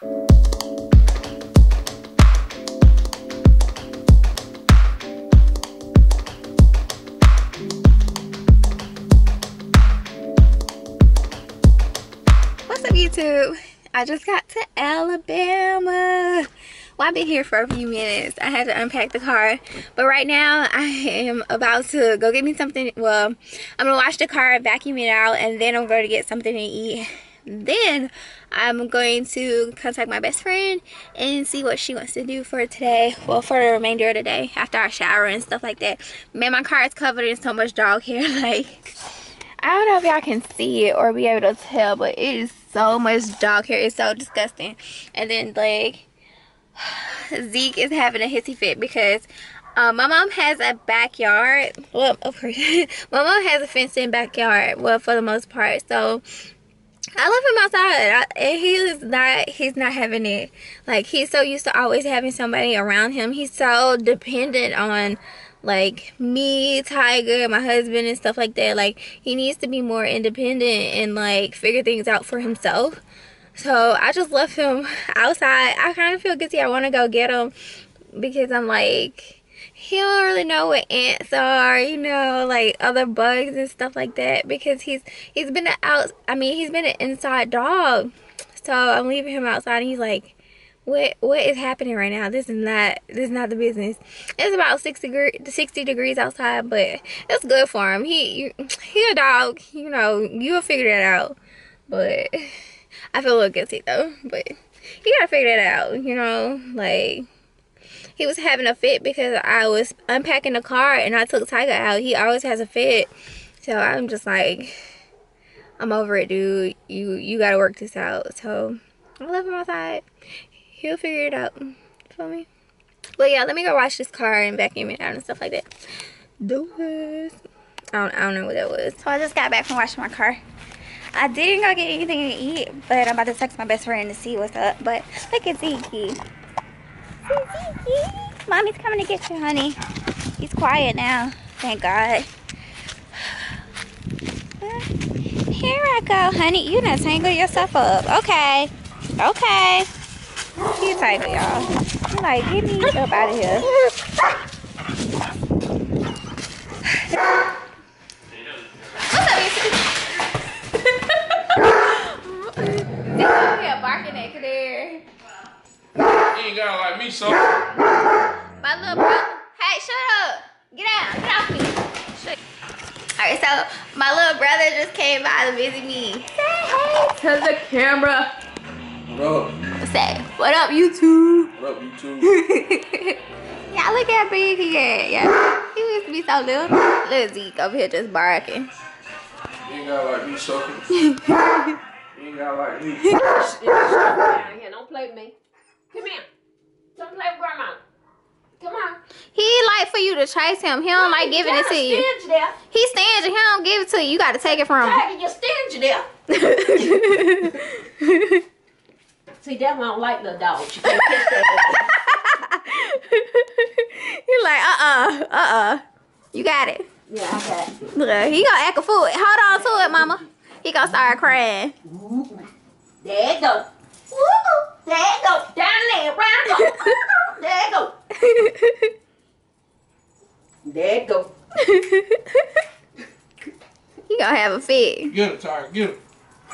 What's up, YouTube? I just got to Alabama. Well, I've been here for a few minutes. I had to unpack the car, but right now I am about to go get me something. Well, I'm gonna wash the car, vacuum it out, and then I'm going to get something to eat. Then I'm going to contact my best friend and see what she wants to do for today. Well, for the remainder of the day after I shower and stuff like that. Man, my car is covered in so much dog hair. Like, I don't know if y'all can see it or be able to tell, but it is so much dog hair. It's so disgusting. And then, like, Zeke is having a hissy fit because my mom has a backyard. Well, of course, my mom has a fenced-in backyard. Well, for the most part. So I left him outside, and he's not having it. Like, he's so used to always having somebody around him. He's so dependent on, like, me, Tiger, my husband, and stuff like that. Like, he needs to be more independent and, like, figure things out for himself. So I just left him outside. I kind of feel guilty. I want to go get him because I'm like, he don't really know what ants are, you know, like other bugs and stuff like that, because he's been he's been an inside dog. So I'm leaving him outside and he's like, what is happening right now? This is not the business. It's about 60 degrees outside, but it's good for him. He a dog, you know, you'll figure that out. But I feel a little guilty though, but you gotta figure that out, you know. Like, he was having a fit because I was unpacking the car and I took Tiger out. He always has a fit. So I'm just like, I'm over it, dude. You gotta work this out. So I left him outside. He'll figure it out. You feel me? But yeah, let me go wash this car and vacuum it out and stuff like that. I don't know what that was. So I just got back from washing my car. I didn't go get anything to eat, but I'm about to text my best friend to see what's up. But look at Zeke. Zeke. Mommy's coming to get you, honey. He's quiet now. Thank God. Here I go, honey. You done tangle yourself up. Okay. Okay. You Tiger, y'all. I'm like, get me up out of here. What's up, YouTube? This over here barking at Kadir. You ain't gotta like me, so. My little brother. Hey, shut up. Get out. Get off me. Alright, so my little brother just came by to visit me. Say hey to the camera. What up? Say, what up, YouTube? What up, YouTube? Yeah, look how big he is. Yeah, he used to be so little. Little Zeke over here just barking. You ain't gotta like me, so. You ain't gotta like me. Down here, don't play with me. Come here. Don't play with grandma. Come on. He like for you to chase him. He don't like giving it to you. Stingy there. He's stingy. He don't give it to you. You got to take it from him. Tiger, you're stingy there. See, that's why I don't like little dogs. You can't catch that. He's like, you got it. Yeah, I got it. Look, he gonna act a fool. Hold on to it, mama. He gonna start crying. There you go. There you go. Down there, round go. There you go. There you go. He gonna have a fit. Get him, Tiger, get him.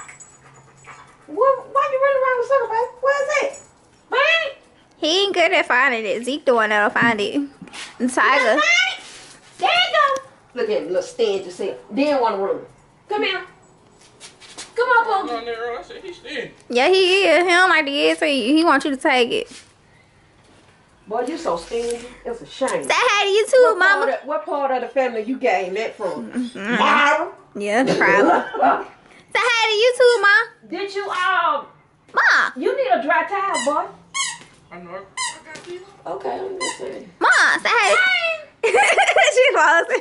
Why you running around with something, baby? Where's it? Find it. He ain't good at finding it. Zeke the one that'll find it. And Tiger. There you go. Look at him, little stingy self. Didn't want to run. Come here. Come on, Pookie. I said he's stingy. Yeah, he is. He don't like to give it to you. He wants you to take it. Boy, you so stingy. It's a shame. Say hi to you too, mama. What part of the family you gained that from? Myra? Yeah, probably. Say hi to you too, ma. Did you, Ma. you need a dry towel, boy. I know. I got these. Okay, I'm just saying. Ma, say hi. She falls.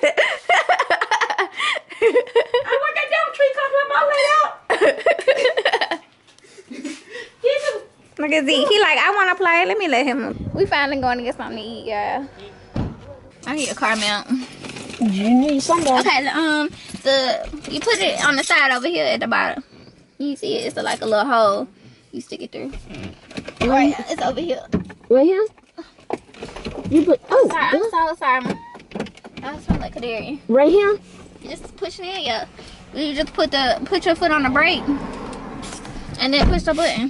I want that damn tree coming up my way out. Look at Zeke. He like, I want to play. Let me let him. We finally going to get something to eat, y'all. I need a car mount. You need something. Okay, you put it on the side over here at the bottom. You see it? It's like a little hole. You stick it through. Right, it's over here. Right here? You put, oh. Sorry. I was trying to let Kadarian. Right here? You just push it in, yeah. You just put your foot on the brake. And then push the button.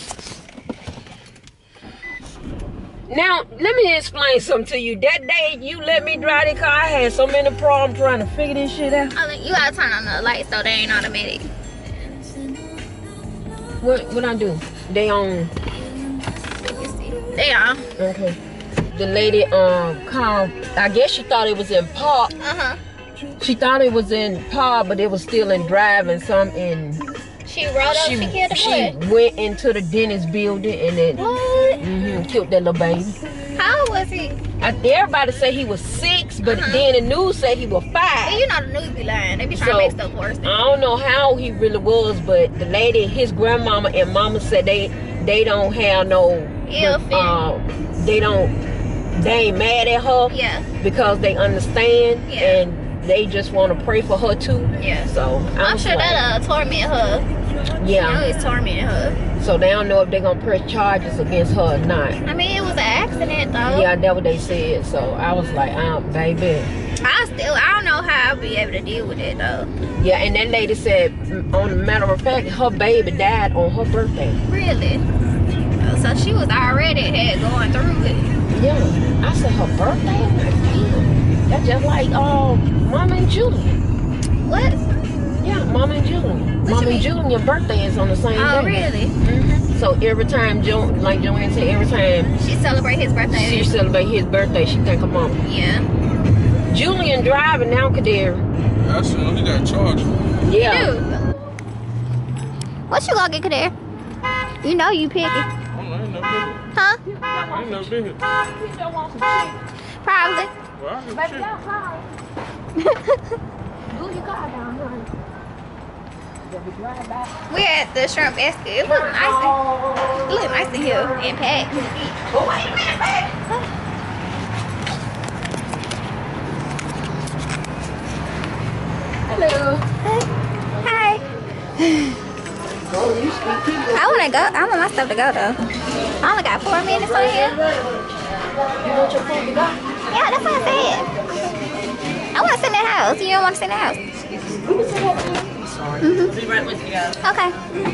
Now, let me explain something to you. That day you let me drive the car, I had so many problems trying to figure this shit out. Oh, you gotta turn on the lights so they ain't automatic. What I do? They on. They on. Okay. The lady called. I guess she thought it was in park. She thought it was in park, but it was still in driving. Some in. She rolled up. She killed the boy. She went into the dentist building and then killed that little baby. How old was he? Everybody say he was 6, but then the news said he was 5. Well, you know the news be lying. They be trying to make stuff worse. I don't know how he really was, but the lady, his grandmama and mama said they don't have no they ain't mad at her. Yeah. Because they understand. Yeah. And they just want to pray for her too. Yeah. So I'm sure that'll torment her. Yeah. You know it's tormenting her. So they don't know if they're gonna press charges against her or not. I mean, it was an accident though. Yeah, that's what they said. So I was like, baby. I don't know how I'll be able to deal with it though. Yeah, and that lady said, on a matter of fact, her baby died on her birthday. Really? So she was already going through it. Yeah. I said her birthday? I'm like, damn. That's just like Mama and Julian. What? Yeah, Mama and Julian. Mama and Julian's birthday is on the same day. Oh, really? So every time, like Joanne said, every time she celebrate his birthday. She celebrate his birthday, she think of Mama. Yeah. Julian driving now, Kadari. I said he got charged. Yeah. Dude. What you gonna get, Kadari? You know you picky. I ain't no bigger. Huh? I ain't no bigger. Probably. Well, I can We're at the shrimp basket. It look nice. It look nice in here and packed. Oh, wait a minute, baby. Hello. Hi. I wanna go. I want my stuff to go though. I only got 4 minutes on here. You want your food to go? Yeah, that's what I said. I want to sit in the house. You don't want to sit in the house? Sorry. Be right with you guys. Okay.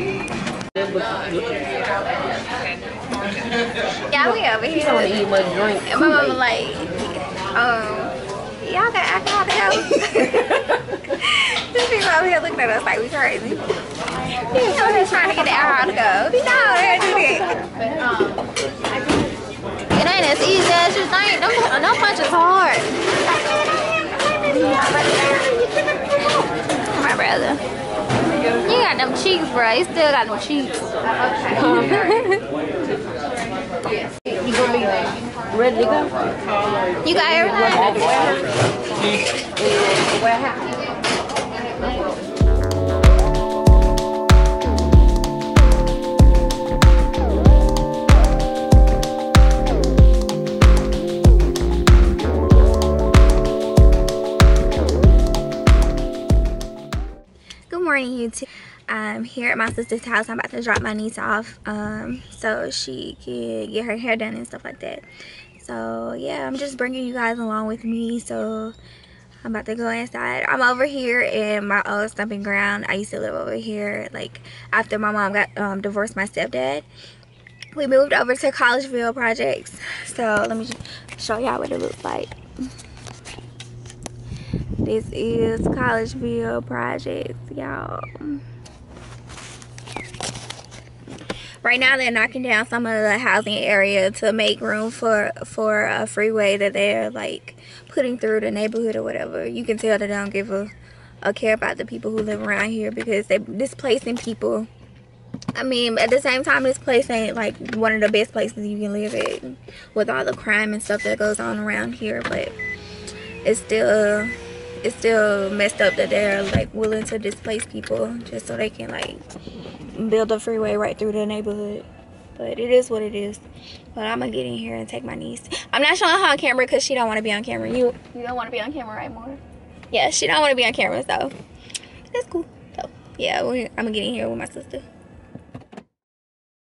Yeah, we over here. You want to eat my drink. And my mama like, y'all got alcohol to go? These people over here looking at us like we crazy. He's over here trying to get the alcohol to go. No, they're doing it. It ain't as easy as you think. Them punches hard. My brother. You got them cheeks, bro. You still got them cheeks. You gonna be ready to go? You got everything? Good morning, YouTube. I'm here at my sister's house. I'm about to drop my niece off so she can get her hair done and stuff like that. So yeah, I'm just bringing you guys along with me. So I'm about to go inside. I'm over here in my old stomping ground. I used to live over here like after my mom got divorced my stepdad. We moved over to Collegeville Projects. So let me just show y'all what it looks like. This is Collegeville Projects, y'all. Right now they're knocking down some of the housing area to make room for a freeway that they're like putting through the neighborhood or whatever. You can tell they don't give a care about the people who live around here because they're displacing people. I mean, at the same time, this place ain't like one of the best places you can live in with all the crime and stuff that goes on around here, but it's still messed up that they're like willing to displace people just so they can like build a freeway right through the neighborhood. But it is what it is. But I'm gonna get in here and take my niece. I'm not showing her on camera because she don't want to be on camera. You don't want to be on camera, right, More? Yeah, she don't want to be on camera, so that's cool. So yeah, I'm gonna get in here with my sister.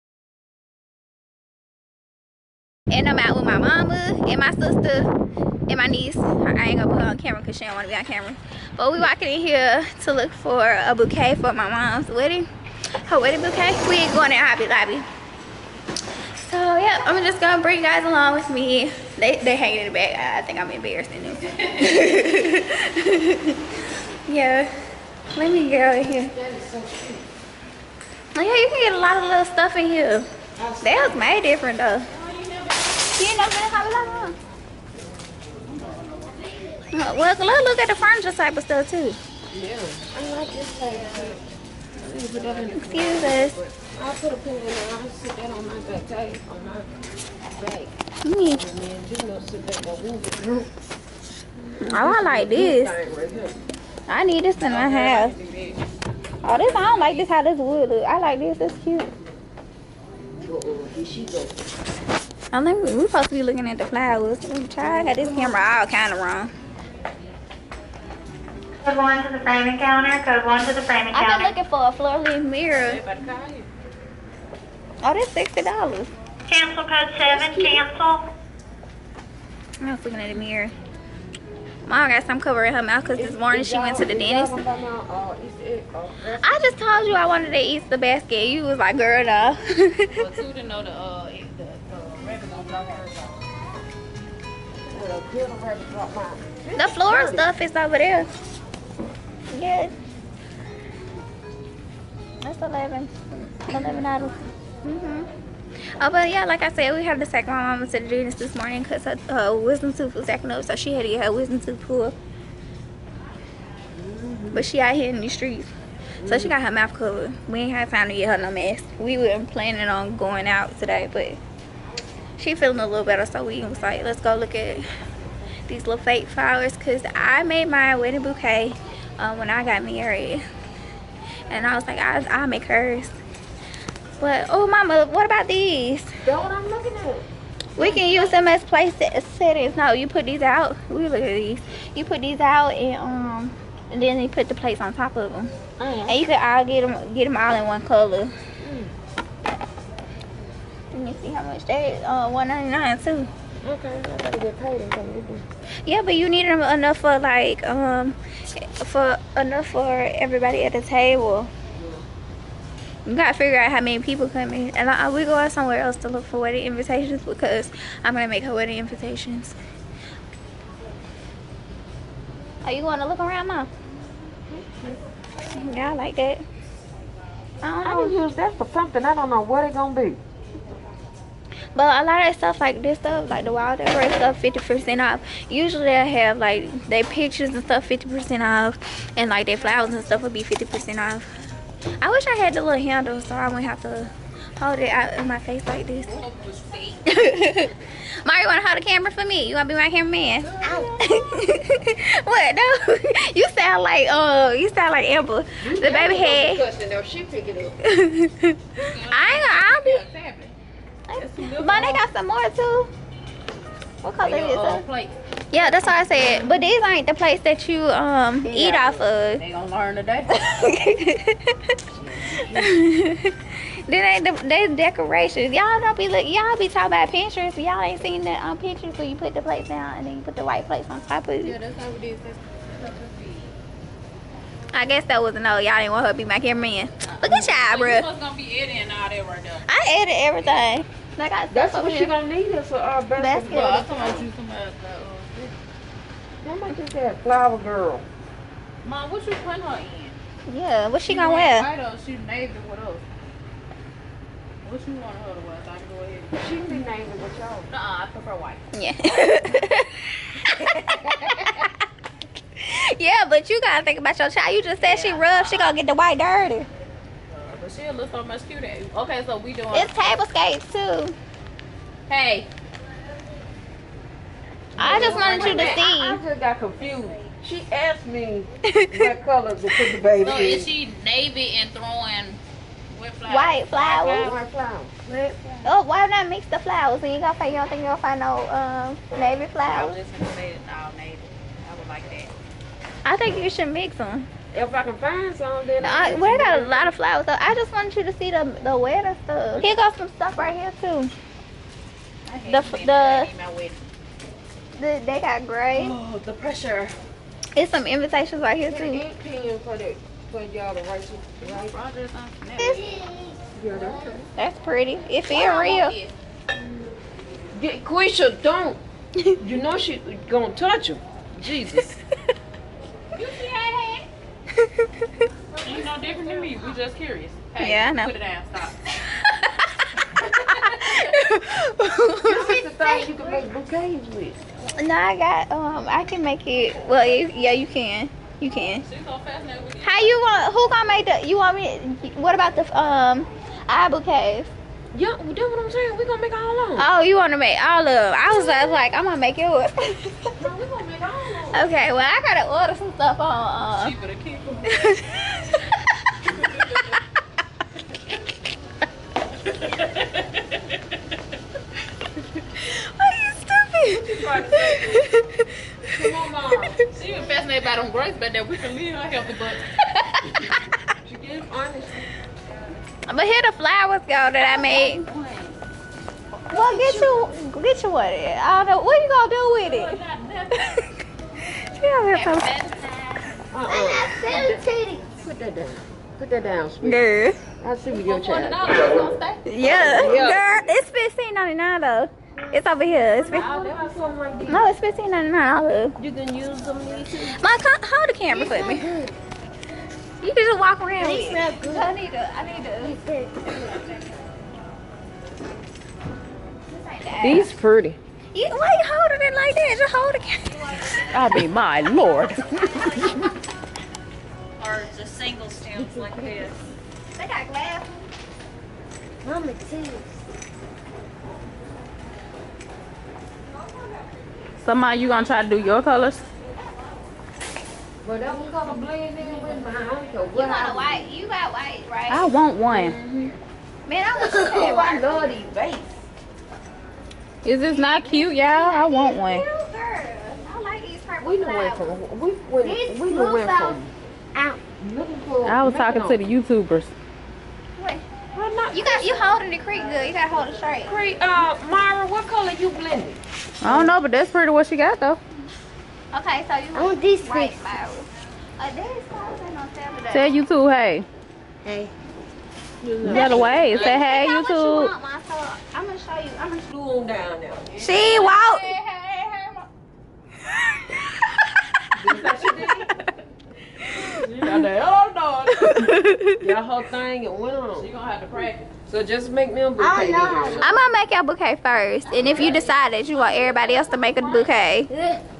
And I'm out with my mama and my sister and my niece. I ain't gonna put her on camera because she don't want to be on camera. But we walking in here to look for a bouquet for my mom's wedding. Her wedding bouquet. We ain't going in Hobby Lobby. So yeah, I'm just gonna bring you guys along with me. They hanging in the back. I think I'm embarrassing them. Yeah. Let me go in here. That is so cute. Oh yeah, you can get a lot of little stuff in here. They was made different though. You ain't never been in Hobby Lobby? Well, let's look at the furniture type of stuff too. Yeah. I like this lady. Excuse us. I'll put a pin in there. I'll sit that on my back table, on my back. Mm. And then just no sit back on the Oh, I like this. I need this in my house. Oh, this, I don't like this how this wood look. I like this. It's cute. Here she goes. I think we're supposed to be looking at the flowers. I got this camera all kind of wrong. Code 1 to the framing counter. Code 1 to the framing I've counter. been looking for a floor-length mirror. Oh, that's $60. Cancel code 7. Cancel. I was looking at the mirror. Mom got some covering her mouth because this morning she went to the dentist. I just told you I wanted to eat the basket. You was like, girl, no. Well, too, to know the rabbit gonna block hers off. The floral stuff is over there. Yeah. That's $11. Oh, but yeah, like I said, we had to take my mama to the dentist this morning because her wisdom tooth was acting up, so she had to get her wisdom tooth pulled. But she out here in the streets, so she got her mouth covered. We ain't had time to get her no mask. We were planning on going out today, but she feeling a little better, so we was like, let's go look at these little fake flowers because I made my wedding bouquet when I got married, and I was like, I'll make hers. But oh, mama, what about these? That's what I'm looking at. We can use them as place settings. No, you put these out. We look at these. You put these out and then you put the plates on top of them. And you can all get them all in one color. Let me see how much they $1.99 too. Okay, I gotta get paid and come with me. Yeah, but you need them enough for like for everybody at the table. You gotta figure out how many people come in, and we go out somewhere else to look for wedding invitations because I'm gonna make her wedding invitations. Are you going to look around, Mom? Yeah, I like that. I don't I know. can use that for something. I don't know what it's gonna be. But a lot of stuff like this stuff, like the wall decoration stuff, 50% off. Usually they have like their pictures and stuff 50% off, and like their flowers and stuff would be 50% off. I wish I had the little handle so I wouldn't have to hold it out in my face like this. Mario, you want to hold the camera for me? You want to be my cameraman? What? No. You sound like Amber. The baby head. She pick it up. I'll be. But they got some more too. What color is it? Plate. Yeah, that's what I said. But these ain't the plates that you eat off of. They gonna learn today. Then they decorations. Y'all don't be y'all be talking about Pinterest. Y'all ain't seen that on Pinterest where you put the plates down and then you put the white plates on top of it. Yeah, that's how it is. I guess that wasn't no. Y'all didn't want her to be my cameraman. Look at y'all, bruh. You was gonna be editing all that right there. I edit everything. I got That's stuff what over she here. gonna need us for our Basket. Well, I basketball. thought you some How much is that flower girl? Mom, what you putting her in? Yeah, what she gonna wear? White or she navy with us? What you want her to wear? So I can go ahead. She can be named with y'all. I prefer white. Yeah. Yeah, but you gotta think about your child. You just said she rough. She gonna get the white dirty. But she'll look so much cuter. Okay, so we doing. It's table skates too. Hey. I just wanted you to I see. just got confused. She asked me what color to put the baby So in. is she navy and throwing with flowers? White flowers. White flowers. Oh, why not mix the flowers? And you don't think you're gonna find no navy I was flowers? just gonna say it all navy. I would like that. I think you should mix them. If I can find some, then We got a lot of flowers though. I just wanted you to see the wedding stuff. Here goes some stuff right here too. They got gray. Oh, the pressure. It's some invitations right here Get too. an ink pen for y'all to write. Rogers on Snap. Yeah, that's true. That's pretty. It feel real. Quisha, don't. You know she gonna touch him. Jesus. You see how it You no different than me. We just curious. Hey, Yeah, I know. put it down. Stop. That's the thing you can make bouquets with. No, I got I can make it. Well, yeah, you can. You can. She's so fascinated with you. How you want? Who gonna make the? You want me? What about the eye bouquets? Yeah, that's what I'm saying. We gonna make all of them. Oh, you want to make all of them? I was like, I'm gonna make yours. No, we gonna make all of them. Okay, well, I gotta order some stuff on. Cheaper to keep them. Are you stupid? Come on, Mom. She was fascinated by them grapes, but that we can leave her healthy, but She gets honest. But here the flowers go that I made. Well, get you one. I don't know what you gonna do with it. She over here so Put that down. Put that down, sweetie. girl. I'll see with your child. Yeah, girl. It's $15.99 though. It's over here. It's I'll have something like this. no, it's $15.99. You can use them these too. Mom, hold the camera for me. You can just walk around with it. I need to. These pretty. Why you holding it like that? Just hold the camera. I mean, my lord. Or just single stems like this. They got glass. Mama, too. Somebody, you gonna try to do your colors? But that was gonna blend in with mine. So You want a white? You got white, right? I want one. Man, I wish you had I white. love these vase. Is this not cute, y'all? I want one. Girl, I like these purple We done went flowers. from we done went from out looking for. I was talking to the YouTubers. Wait, Well, not you holding the creek good. You gotta hold it straight. great. Myra, what color you blending? I don't know, but that's pretty what she got though. Okay, so you want these white flowers. These flowers ain't on sale today. Tell YouTube, hey. Hey. You gotta wait. Say hey, How much you YouTube. want, Ma? So I'm gonna show you. I'm gonna. Do them down there. She walked. Your whole thing and went on. You gonna have to practice. So just make me a bouquet. I'm gonna make your bouquet first, and if you decide that you want everybody else to make a bouquet,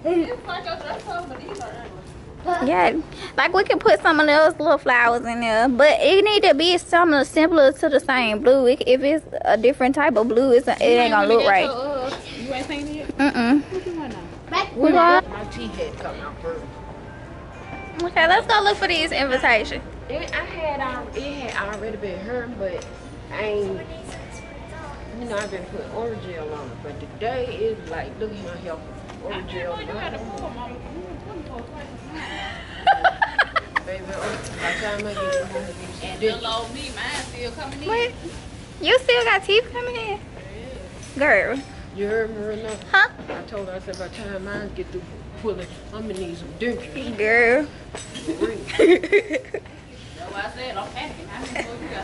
yeah, like we can put some of those little flowers in there, but it need to be something similar to the same blue. If it's a different type of blue, it ain't gonna look right. You ain't seen it yet? Mm-mm. We got my tea head coming out first. Okay, let's go look for these invitations. It had already been hurt, but I ain't. You know, I've been putting Orajel on it, but today is like, look at my health. Orajel. Baby, by the time I get home, And little old me, mine still coming in. Wait, you still got teeth coming in, girl? you heard me right now? Huh, I told her, I said, by the time I get through pulling, I'm gonna need some dentures. girl? That's why I said I'm packing. How many more you got?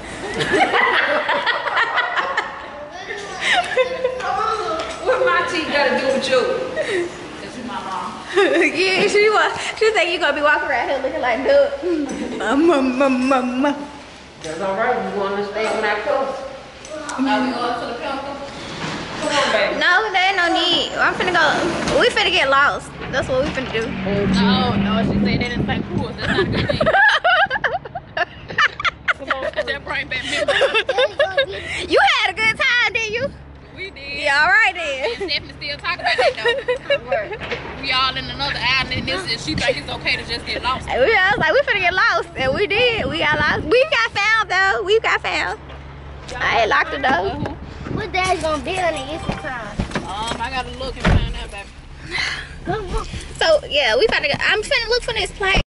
What my teeth gotta do with you? Cause you my mom. Yeah, she think you gonna be walking around here looking like dude. Mama. That's all right. You want to stay when I close? Are we going to the pinnacle? Come on, baby. No, there ain't no need. I'm finna go. We finna get lost. That's what we finna do. No, she said that in St. Louis. That's not a good thing. Come on, that bring back memories. You had a good time, didn't you? We did. Yeah, all right then. And Stephanie still talking about that though. We all in another island and this, and she think it's okay to just get lost. I was like, we finna get lost, and we did. We got lost. We got found though. We got found. I ain't locked the door. What dad's gonna be on the Instagram? I gotta look and find out, baby. So yeah, we finna go. I'm finna look for this place.